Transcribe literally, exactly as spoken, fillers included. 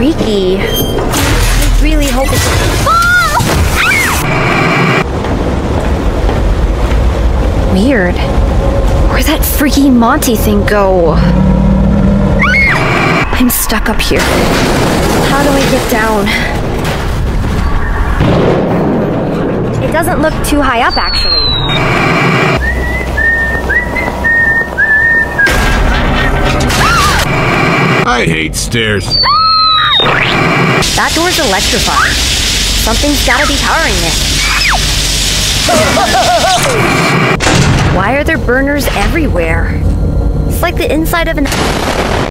freaky. I really hope it's... Oh! Ah! Weird. Where'd that freaky Monty thing go? I'm stuck up here. How do I get down? It doesn't look too high up, actually. I hate stairs. That door's electrified. Something's gotta be powering it. Why are there burners everywhere? It's like the inside of an...